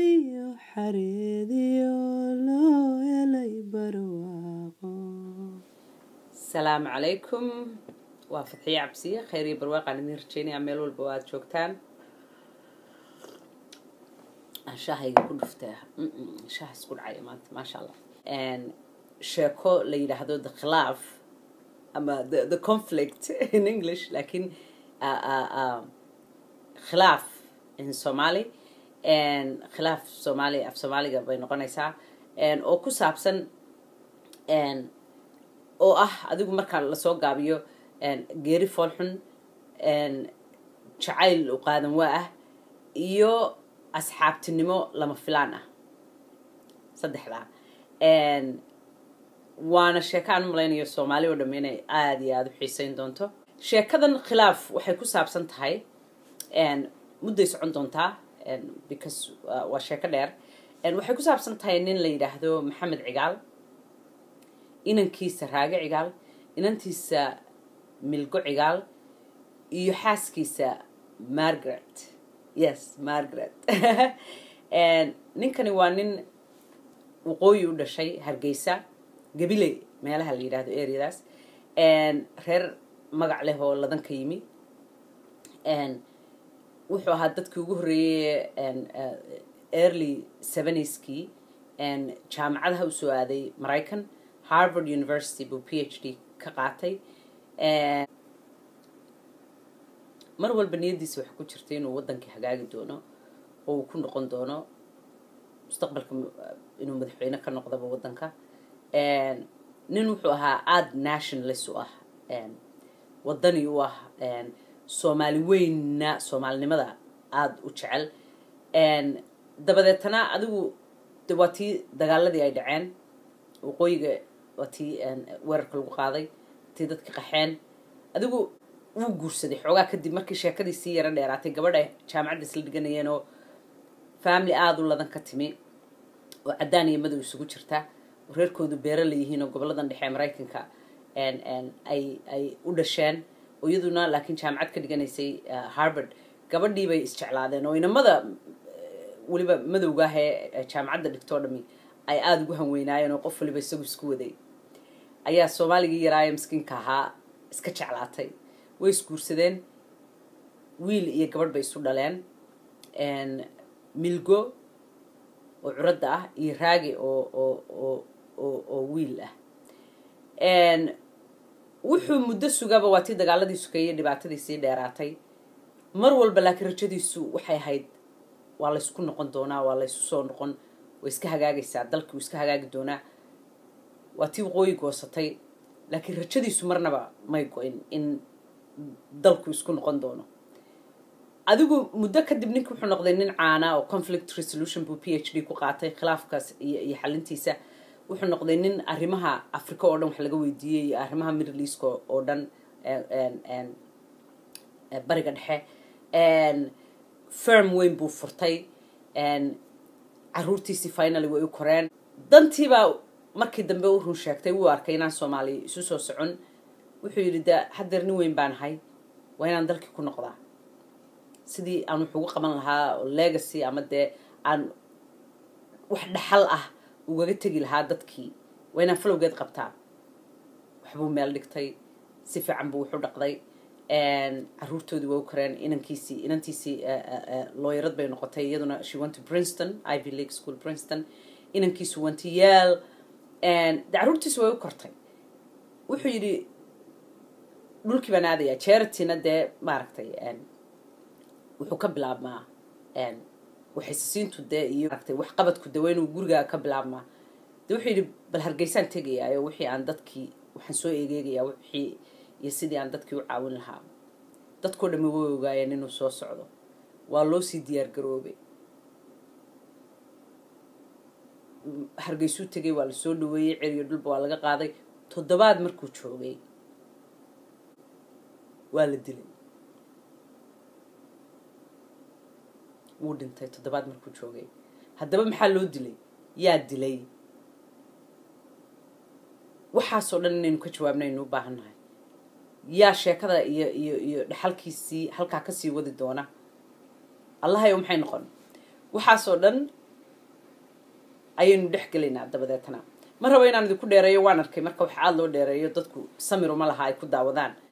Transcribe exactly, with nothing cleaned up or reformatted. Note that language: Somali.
xabiyo xareediyo loo helay barwaaqo. السلام عليكم وفتحية عبسية خيري برواقع نرجيني عمل والبواد شوكتان شاهي يكون فتاح شاه سكون عيمات ما شاء الله and شاكو ليلة هذا الخلاف أما the, the conflict in English لكن uh, uh, uh, خلاف in Somali and خلاف Somali في Somali بين قنيسة and أو كسابسن and oo ah adigu marka la soo gaabiyo een geeri foolxun een jacayl u qaadan waa ah iyo asxaabtinimo lama filaan ah saddexda een waana sheekaan malaynayo Soomaali oo dhameynay aad iyo aad u xiisayn doonto sheekadan khilaaf waxay ku saabsan tahay een muddo socon doonta een because uh, waa sheeko dheer een waxay ku saabsan tahay nin la yiraahdo Maxamed Cigaal inankiisa Raage Cigaal inantiisa Milgo Cigaal iyo xaaskiisa Margaret yes Margaret and ninkani waa nin waqooyi u dhashay Hargeysa Gabiley meelaha la yiraahdo areadaas and reer magac leh oo ladan ka yimi and wuxuu ahaa dadkii ugu horeeyay and uh, early seventies-kii and jaamacadaha u soo aaday Mareykan Harvard University buu PhD ka qaatay ee mar walba niyadiisa waxa ku jirtay inuu wadanka hagaagi doono oo uu ku noqon doono mustaqbalka inuu madaxweyne ka noqdo wadanka ee nin wuxuu ahaa aad nationalist u ah ee wadani u ah ee Soomaali weynna Soomaalinimada aad u jecel ee dabadeetana adigu dawaatii dagaaladii ay dhaceen waqooyiga wati weerarka lagu qaaday tii dadka qaxeen adigu uu guursaday xogaa kadib markii sheekadii si yara dheeraatay gabadha jaamacadda isla dhiganayeen oo family aad u ladan ka timi oo cadaan iyo madow isugu jirta reerkoodu beera leeyihiin oo goboladan dhexe Mareykanka and and ay ay u dhasheen oo iyaduna laakiin jaamacad ka dhiganaysay Harvard gabadhii bay isjeclaadeen oo inamada waliba madowga ah ee jaamacadda dhigto dhami ay aad ugu hanweynaayeen oo qof waliba isagu isku waday ayaa Soomaaliga yaraayay miskiinka ahaa iska jeclaatay way isguursadeen wiil iyo gabadh bay isu dhaleen and Milgo oo curada ah iyo Raage oo oo oo oo wiil ah and wuxuu muddo sugaba waatii dagaaladii sukeeyay dhibaatadii si dheeraatay mar walba laakiin rajadiisu waxay ahayd waa la isku noqon doonaa waa la isu soo noqon way iska hagaagaysaa dalku iska hagaagi doonaa waatii waqooyi goosatay laakiin rajadiisu marnaba may go'in in dalku isku noqon doono adigu muddo kadib ninkii wuxuu noqday nin caana oo conflict resolution buu PhD ku qaatay khilaafkaas iyo iyo xalintiisa wuxuu noqday nin arrimaha Afrika oo dhan wax laga weydiiyay arrimaha Middle East oo dhan and and bariga dhexe and firm weyn buu furtay and caruurtiisi finally way u koreen dantiiba markii dambe uu run sheegtay uu arkay inaan Soomaali isu soo socon wuxuu yiri da hadeer nin weyn baan ahay waa inaan dalkii ku noqdaa sidii aan wuxuu ugu qaban lahaa legacy ama de aan wax dhaxal ah uga tagi lahaa dadkii waa inaan falowgeed qabtaa waxbuu meel dhigtay si fiican buu wuxuu dhaqday and caruurtoodii way u koreen inankiisi inantiisi lawyerad bay noqotay iyaduna she went to Princeton Ivy League school Princeton inankiisu went to Yale and caruurtiisu way u kortay wuxuu yiri dhulkii baan aadaya charity-na de maaragtay and wuxuu ka bilaabmaa and waxay siintu de iyo maaragtay wax qabadku daweynuu guriga ka bilaabmaa de wuxuu yiri bal Hargeysaan tagayaa oo wixii aan dadkii waxaan soo eegeegayaa wixii iyo sidii aan dadkii u caawin lahaa dadkoo dhammi way ogaayeen inuu soo socdo waa loo sii diyaar garoobay Hargeysuu tagay waa la soo dhaweeyay ciriyo dhulba waa laga qaaday toddobaad markuu joogay waa la dilay wuu dhintay toddobaad markuu joogay haddaba maxaa loo dilay yaa dilay waxaasoo dhan inaynu ka jawaabnaynu u baahannahay yaa sheekada iyo iyo iyo dhaxalkiisii halkaa kasii wadi doona allahayow maxay noqon waxaasoo dhan ayaynu dhex gelaynaa dabadeetana ma rabo inaan idinku dheereeyo waan arkay marka wax aada loo dheereeyo dadku samir uma laha ay ku daawadaan